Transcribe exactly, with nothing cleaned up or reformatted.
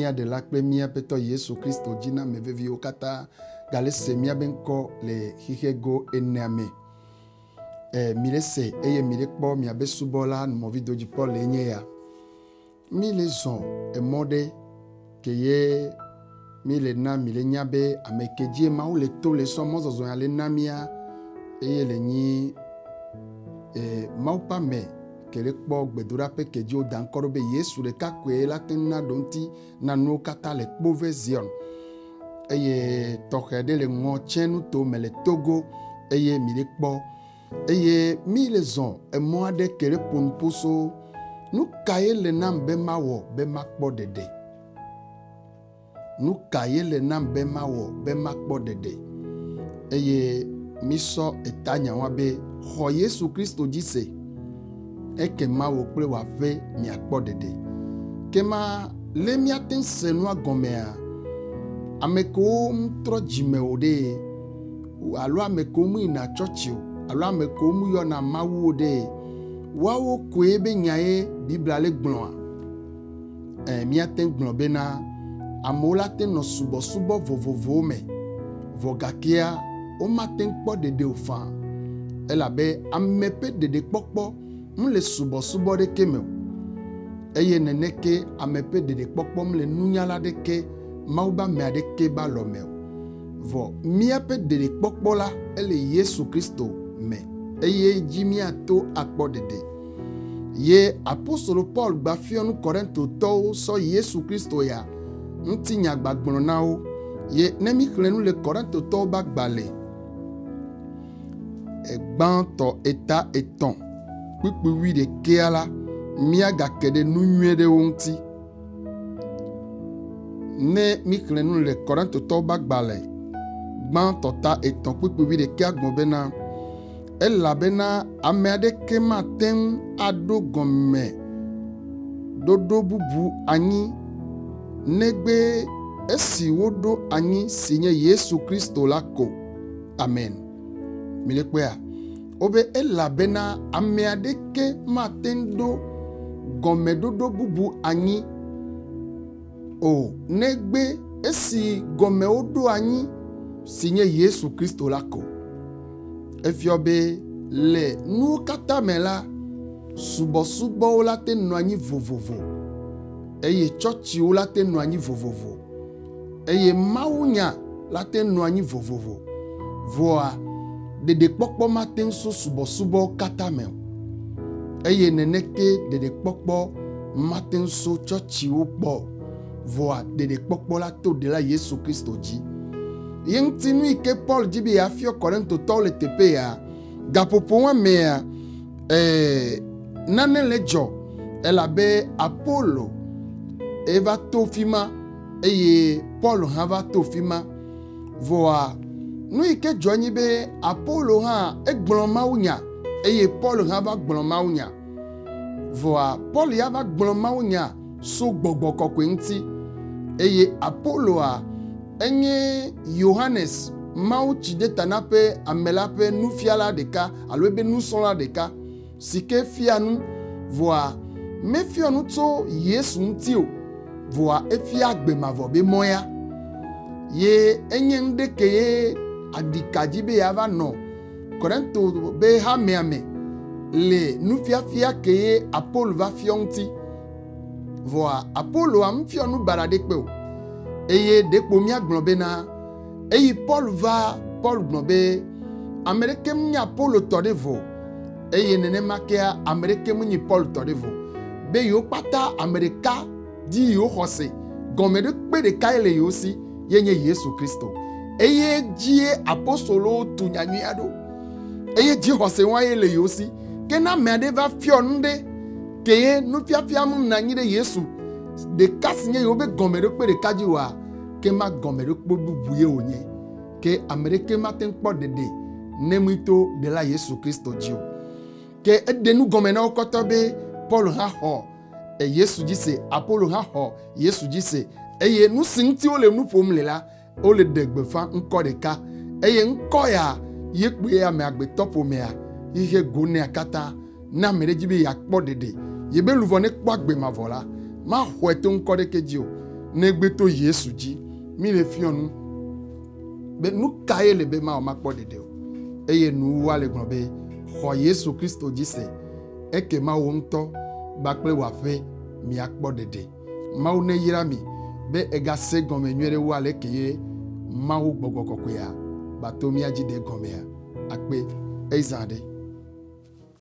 mia de la mia peto Yesu Christo jina me vevi okata gale se mia benko le hihego ename eh mile se eye mile kpo mia be subola no video di Paul enye ya mile zon e mode ke ye mile na mile nyabe amekeji ma o le to le so mo zozon ale na mia eye le nyi eh maupa me kele kpo gbedura pe keji o dan korobe Yesu le kakwe la tenna donti na no kata le pove zion eye tokhede le ngo chenu to mele togo eye mile kpo eye mile zon e mo ade kele ponposo nu kaye le nam be mawo be makpo dede nu kaye le nam be mawo be makpo dede eye miso etanya wa be ho Yesu Christo jise eke ma wo ple wa ve mi akpo dede kema le mi aten senu agomea ameko mtro jime ode alo ameko mu ina church alo ameko mu yo na mawu ode wa wo ko ebe nyae biblia le gbon eh mi aten gbon be na amola ten no subo subo vovovo me vogakia o maten kpo dede ofa elabe amepe dede pokpo mle subo subo de keme eye neneke amepe dede pokpo mle nunyala de ke mauba me de ke ba lome vo miape dede pokpo la ele Yesu Christo me eye jimia to akpo dede ye apostole Paul gba fionu Korinto to so Yesu Christo ya ntinya gbagbon na o ye nemi klenu le Korinto to ba gbale egban to eta eton pipi wi de keala mia gakede nu nwede wonti ne mi klenu le Korinto to ba gbale gban to ta eton pipi wi de ke agbon bena ela bena amade ke maten ado gomme dodo bubu anyi negbe esi wodo anyi sinye Yesu Christo lako amen milekpea obe ela bena ameade ke matendo gomme dodo bubu anyi o negbe esi gomme odo anyi sinye Yesu Christo lako efiobe le nu katamela subo subo la te no anyi vovovo eye church o la te no anyi vovovo eye maunya la te no anyi vovovo voa de de pokpo maten so subo subo katamel eye neneke de de pokpo maten so church o po voa de de pokpo la to de la Yesu Christo ji yentinu ike Paul jibi ya fio Korinto to le tepe ya gapopo wa me ya eh nane lejo elabe Apollo eva tofima eye Paul hava tofima voa nu ike jonyi be Apollo ha egbon mawunya eye Paul hava gbon mawunya voa Paul yava gbon mawunya so gbogbo kokwenti eye Apollo a enye Yohannes mau chide tanape amelape nu fiala deka alwebe nu sonla deka sike fianu voa me fianu to Yesu ntio voa efia gbe mavobe moya ye enye ndeke ye adikaji be yava no Korinto be ha meame le nu fia fia ke ye Apollo va fionti voa Apollo am fianu barade pe o eye dekpo mia glonbe na eye Paul va Paul glonbe Amerike mnya Apollo todevo eye nene makea Amerike mnyi Paul todevo be yo pata Amerika di yo hose gome de pe de kaile yo si yenye Yesu Christo eye jie apostolo tunyanyado eye ji hose wan ye le yo si ke na mede va fionde ke ye nu fia fia mu na nyi de Yesu de kasinye yo be gome de pe de kaji wa ke ma gome de po bubuye onye ke Amerike maten kpo dede nemito de la Yesu Christo jio ke edenu gome na okotobe Paul ha ho e Yesu jise Apollo ha ho Yesu jise eye nu sinti ole nu pomlela ole degbefa nko de ka eye nko ya yekpe ya me agbe topo me ya ihe gone akata na merejibe ya kpo dede yebe luvone kpo agbe mavola ma hweto nko de keji o negbeto Yesu dzi mi le fiɔ nu be nu ka ye le be ma o ma kpɔ dede o eye nu wa le gblɔ be xɔ Yesu Kristo dzi se eke ma wo ŋutɔ bakple wòaƒe miakpɔ dede Mawu ne yra mi be ega se gɔme nyuie ɖe wo ale ke ye Mawu gbɔgbɔ kɔkɔea bato mia dzi de gɔmea akpe ezã ɖe